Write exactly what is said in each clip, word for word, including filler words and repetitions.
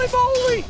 Holy moly!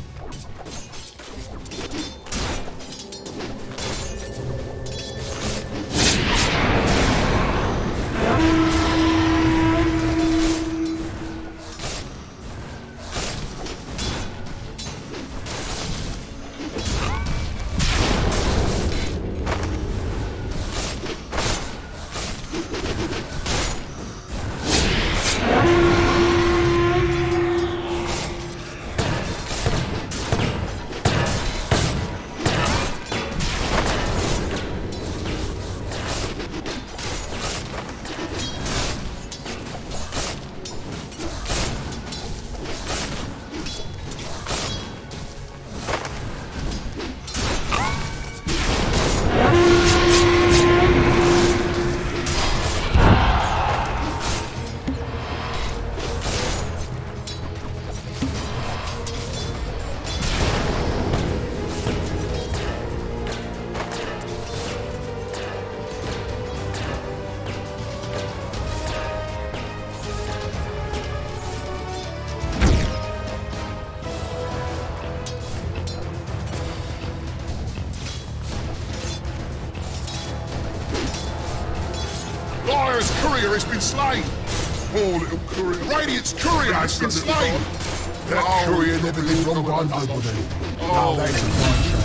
Liar's courier has been slain! Poor little courier. Radiant's courier has been slain! That oh, courier never did wrong by nobody. Oh, that's a fine shame.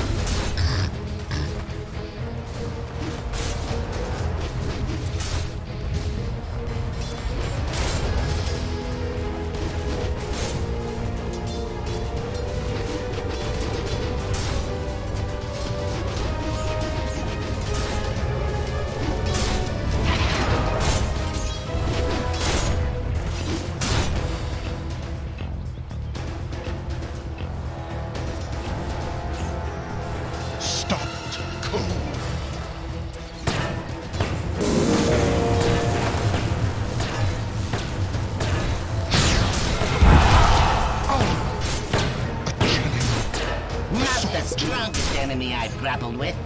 I've grappled with.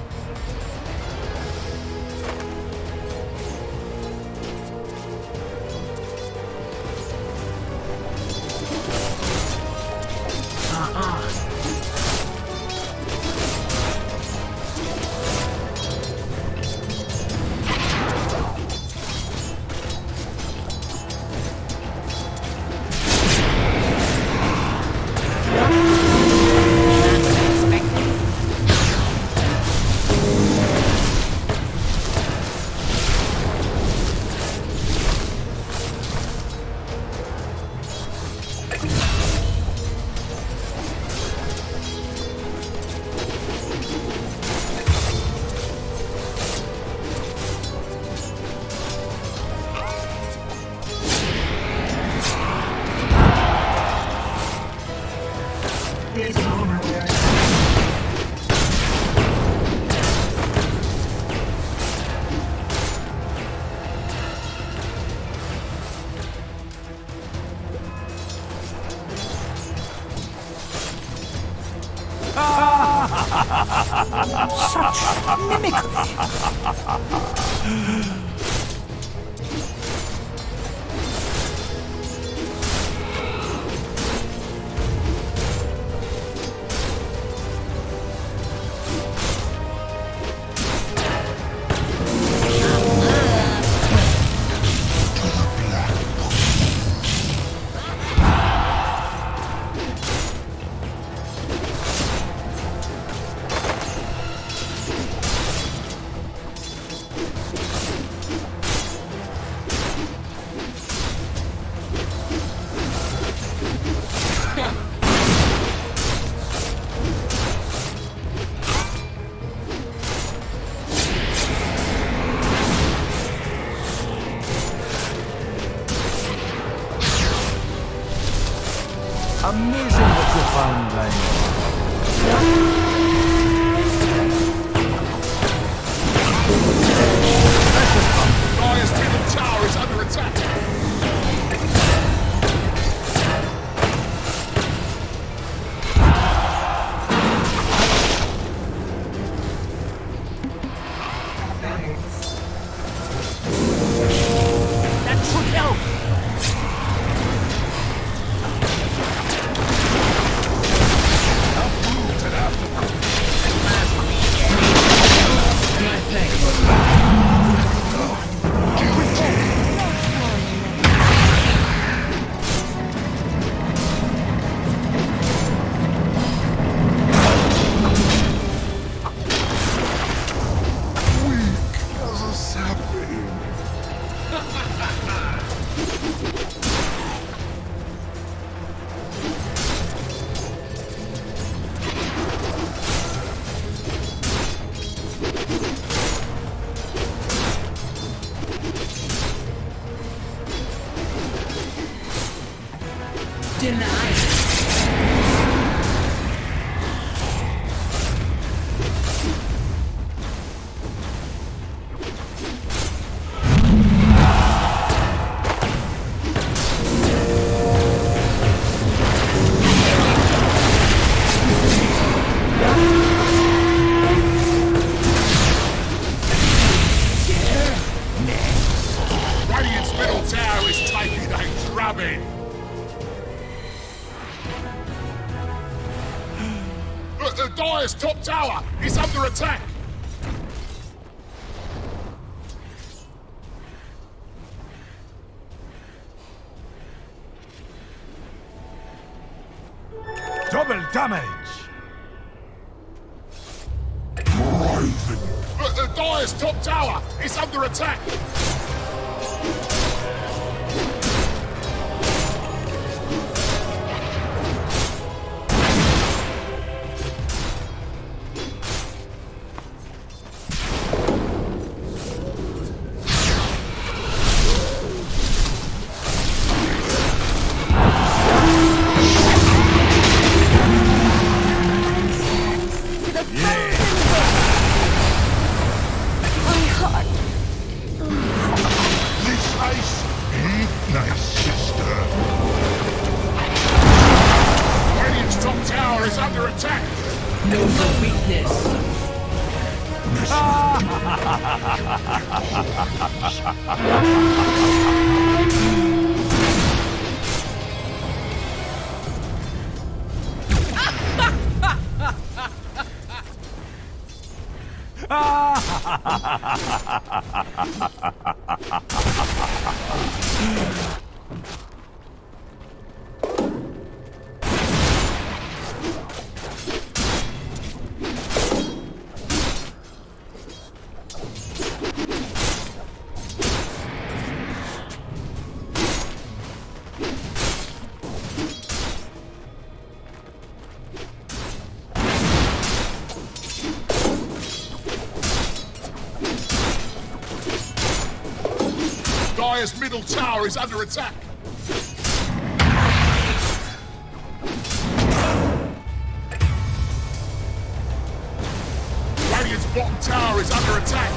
Such mimicry! Amazing what you found, Lane. Liar's middle tower is under attack. That should help. Denied. Top tower is under attack! Double damage! Look, the Dire's top tower is under attack! Dire's middle tower is under attack. Radiant's bottom tower is under attack.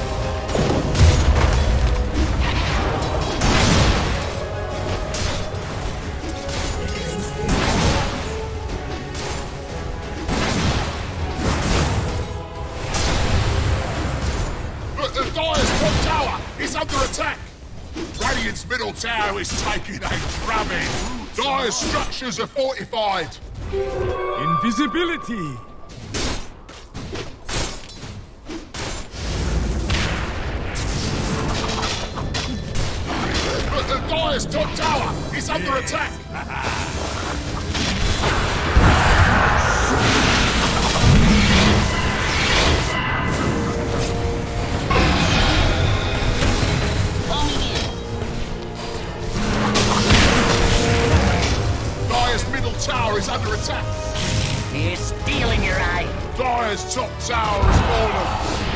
Look, the Dire's top tower is under attack. Radiant's middle tower is taking a drubbing. Dire's structures are fortified. Invisibility! But the Dire's top tower is under attack. Tower is under attack. He's stealing your eye. Dire's top tower has fallen.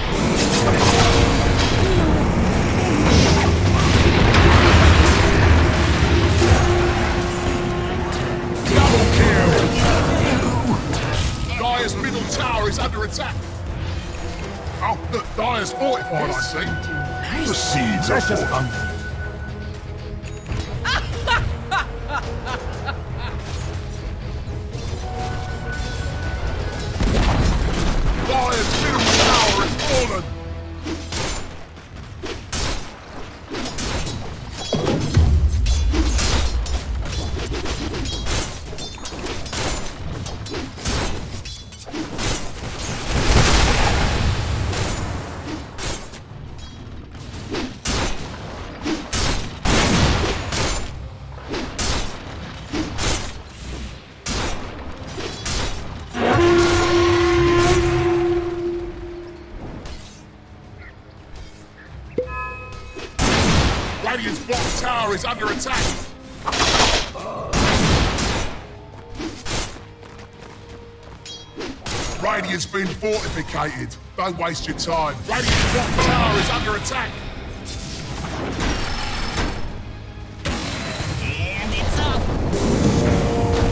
Double kill. Dire's middle tower is under attack. Oh, look, Dire's fortified, I see. The seeds are fortified. Dire's middle tower is fallen! Radiant's bottom tower is under attack. Radiant's been fortificated. Don't waste your time. Radiant's bottom tower is under attack. And it's up.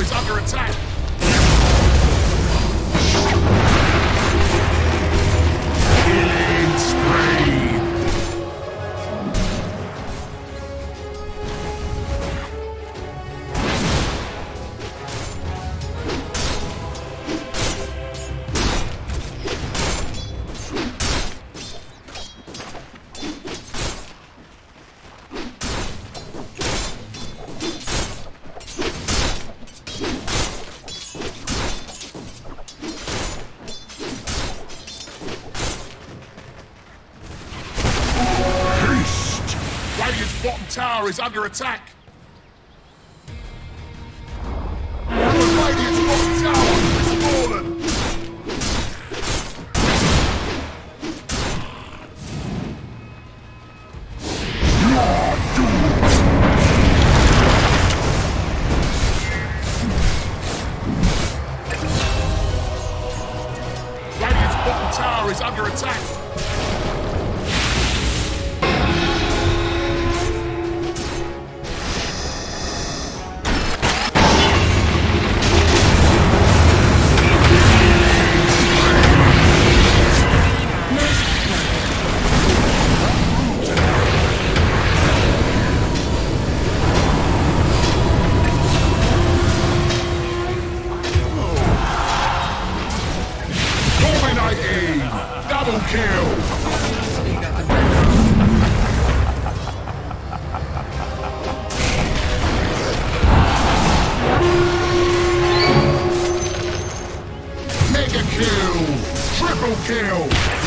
tower is under attack. Killing spree. Bottom tower is under attack. Radiant's bottom tower is fallen. Radiant's bottom tower is under attack. Double kill! Mega kill! Triple kill!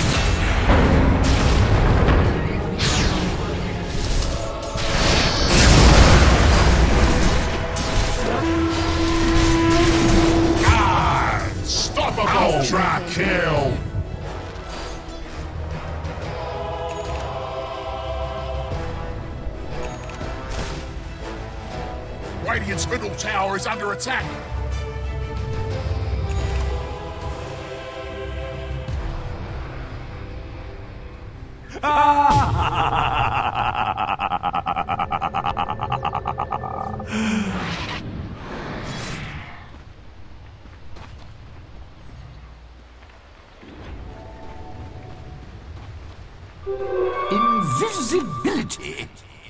Ah! Unstoppable! Ultra kill! Radiant's middle tower is under attack. Invisibility.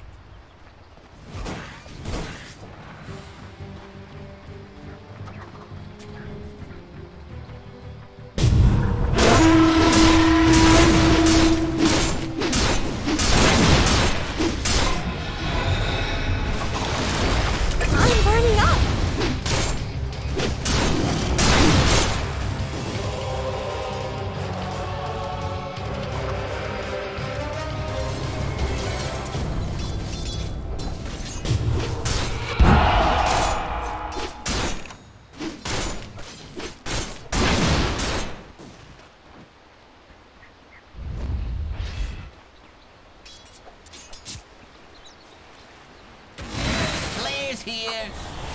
Here.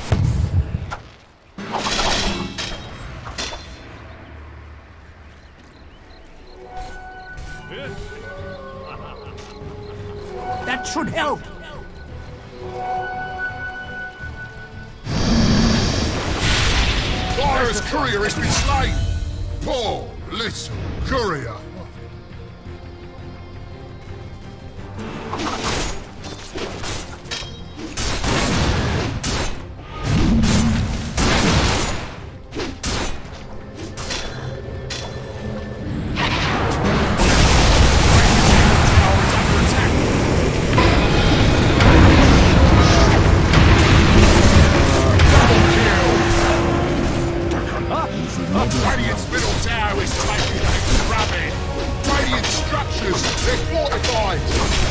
That should help. Fire's courier has been slain. Poor little courier. Radiant's middle tower is taking a rabbit. Radiant structures, they're fortified.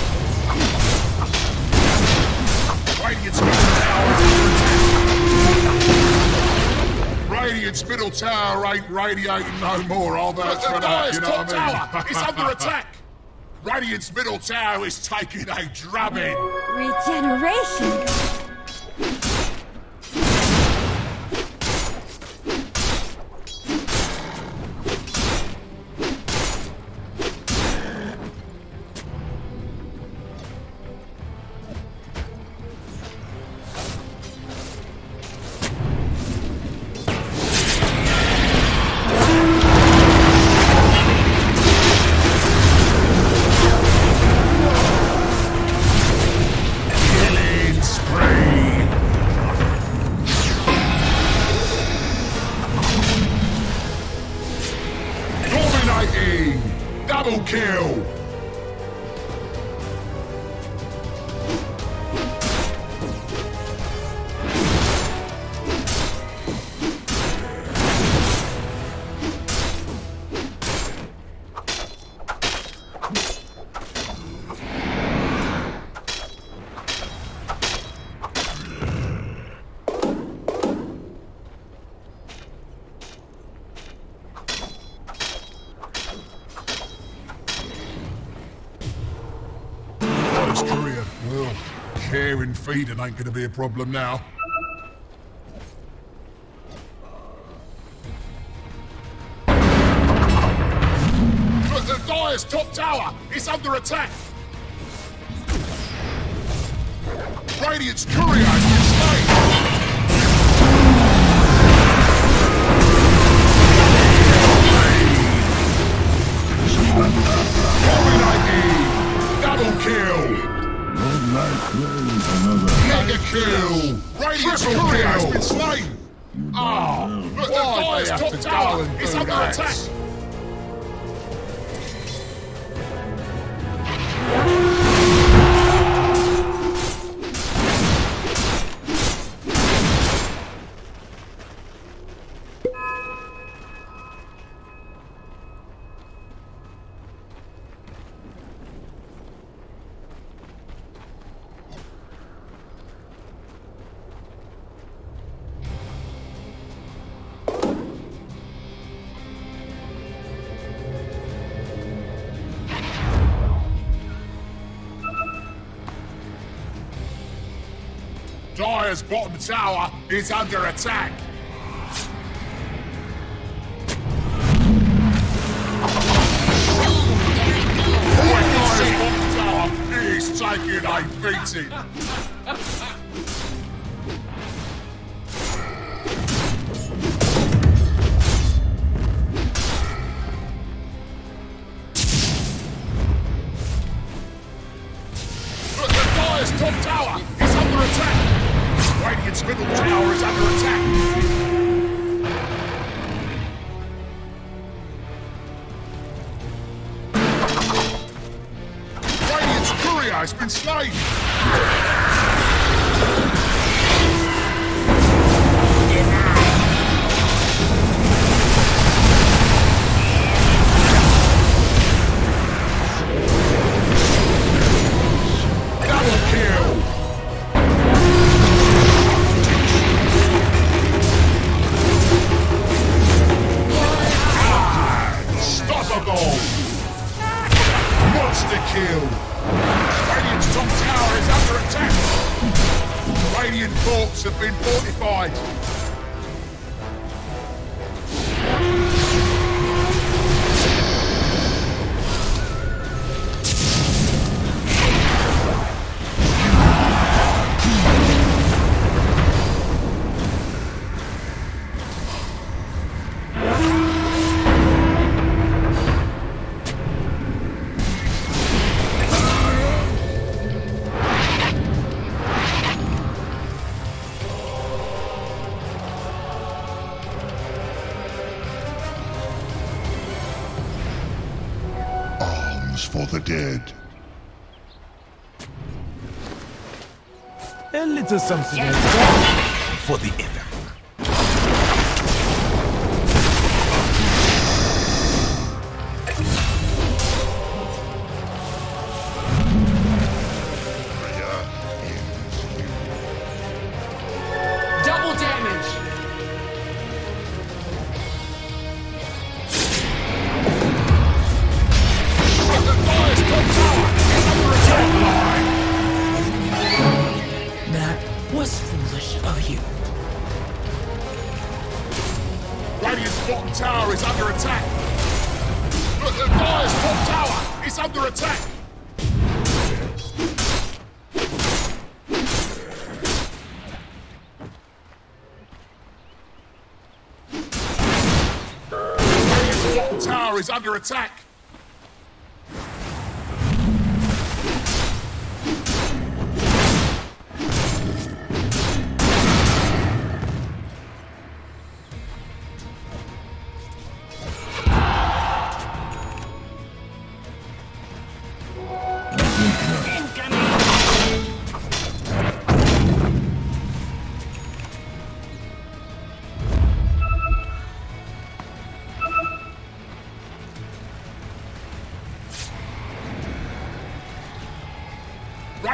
Radiant's middle tower is under attack. Radiant's middle tower ain't radiating no more. I'll vouch for that, you know what I mean? Tower is under attack. Radiant's middle tower is taking a drubbing. Regeneration. kill! Well, caring feeding ain't gonna be a problem now. Look, the Dire's top tower! It's under attack! Radiant's courier has been slain! Dominating! Double kill! Mega kill! Radiant's courier has been slain! Ah! Look, the Dire's top tower! It's under attack! Dire's bottom tower is under attack. Dire's bottom tower is taking a beating. Look, the Dire's top tower is under attack. Radiant's middle tower is under attack. Radiant's courier has been slain. Double kill. Monster kill! Radiant's top tower is under attack! Radiant forts have been fortified! For the dead. A little something else for the effort. Double damage! That was foolish of you. Radiant's bottom tower is under attack. Look, the Dire's top tower is under attack. Radiant's bottom tower is under attack.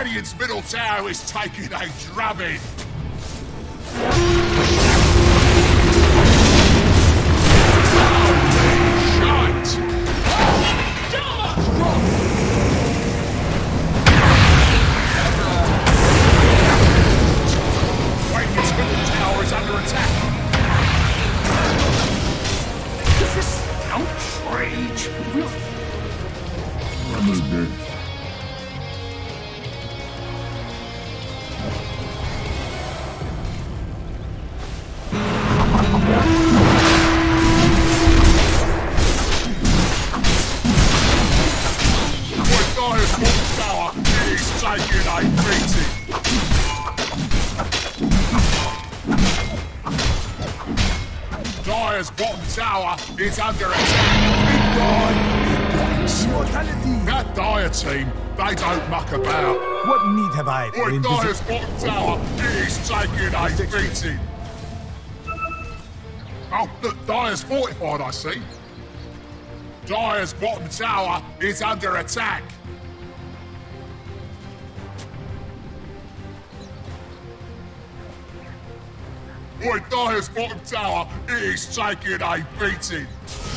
Radiant's middle tower is taking a drubbing. Radiant's middle tower is under attack. This outrage will... Dire's bottom tower is under attack. Immortality! That Dire team, they don't muck about. What need have I for Boy, Dire's invisible? bottom tower is taking a beating. Oh, look, Dire's fortified, I see. Dire's bottom tower is under attack. Boy, Dire's bottom tower is taking a beating.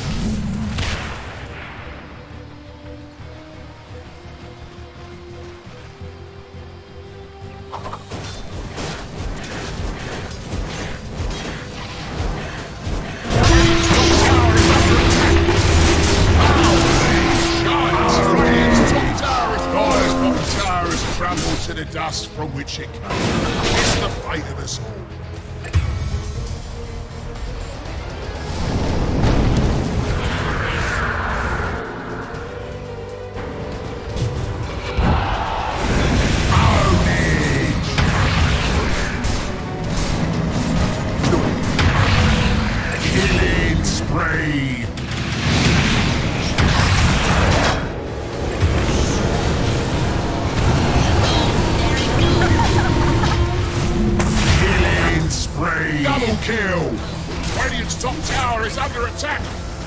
To the dust from which it came. It's the fate of us all. Killing spree. Double kill! Radiant's top tower is under attack!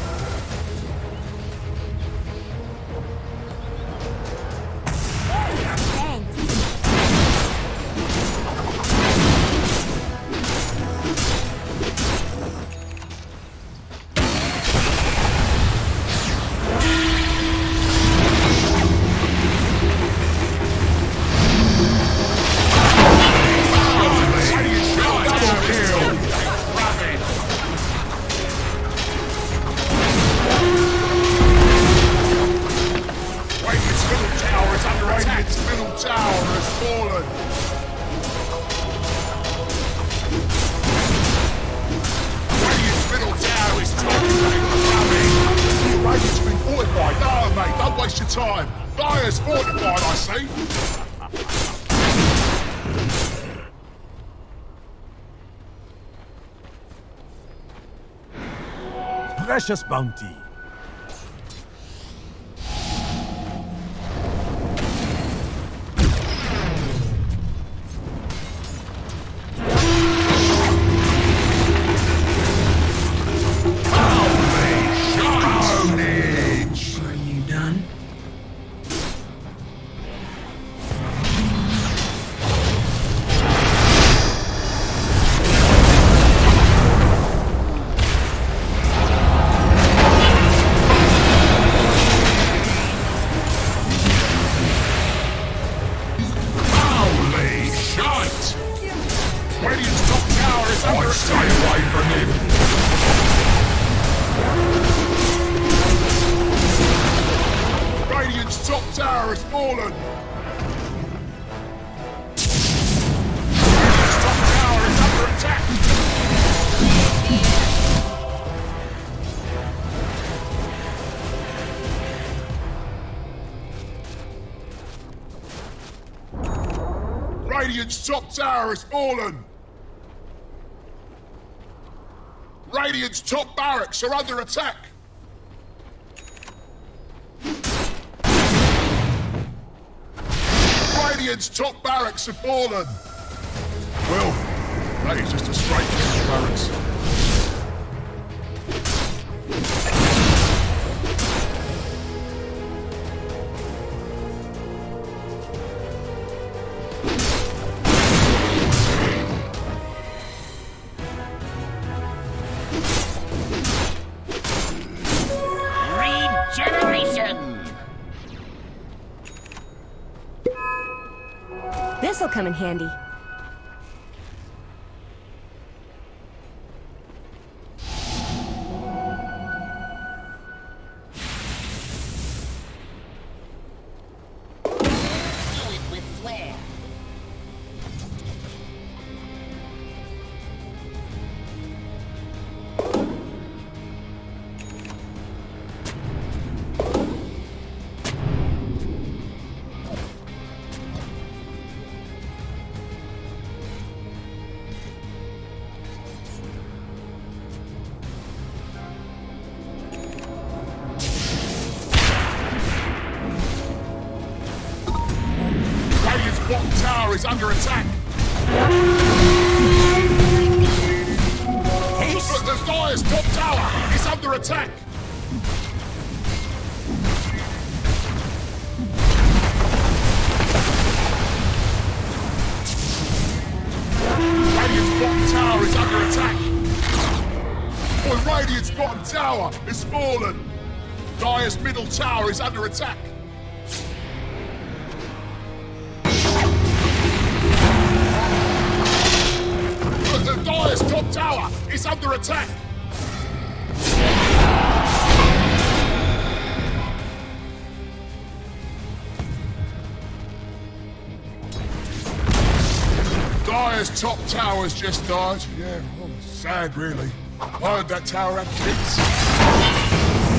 Time. Dire's fortified, I see. Precious bounty. Radiant's top tower has fallen! Radiant's top barracks are under attack! Radiant's top barracks have fallen! Well, that is just a straight kill barracks. This'll come in handy. Bottom tower is under attack. Look, the Dire's top tower is under attack. Radiant's bottom tower is under attack. Boy, Radiant's bottom tower is fallen. Dire's middle tower is under attack. The Dire's top tower is under attack! Dire's top tower's just died. Yeah, well, sad really. I heard that tower had kids.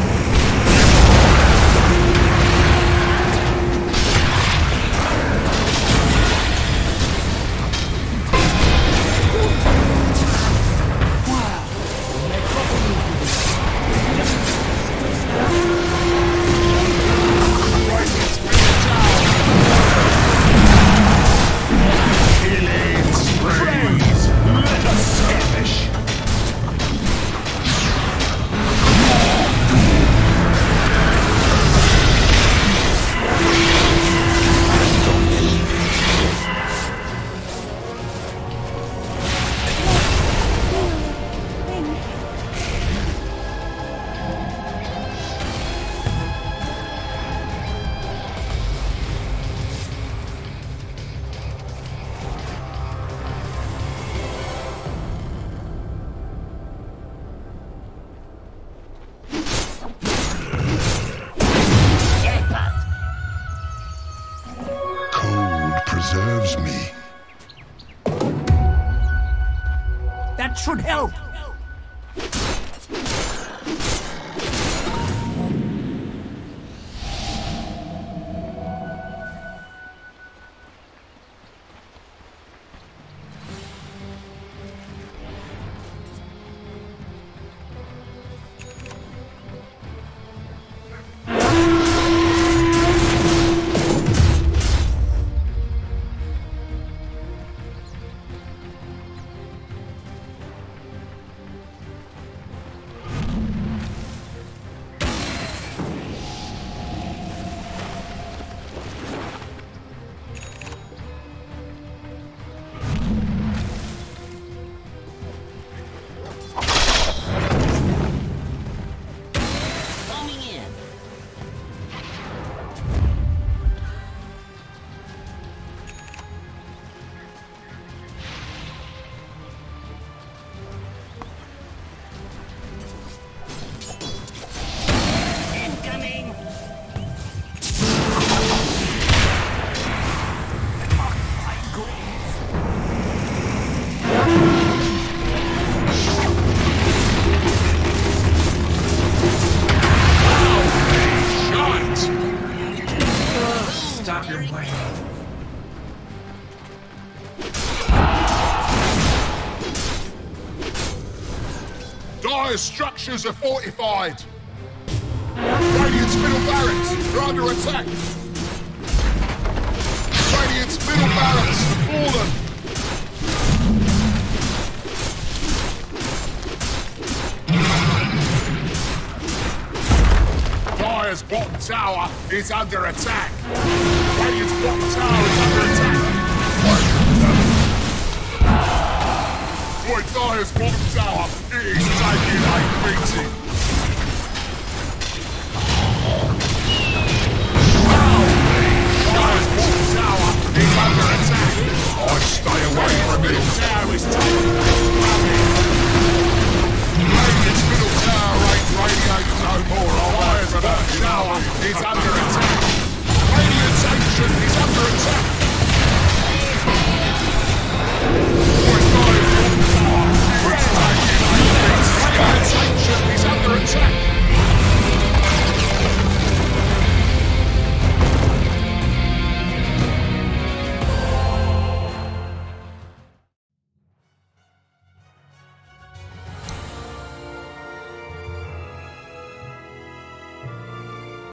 Preserves me. That should help. Dire's structures are fortified. Radiant's middle barracks are under attack. Radiant's middle barracks have fallen. Dire's bottom tower is under attack. Radiant's bottom tower is under attack. Boy, Dire's bottom tower is taking a beating. Wow! Dire's bottom tower is under attack. Stay away from middle tower is taken.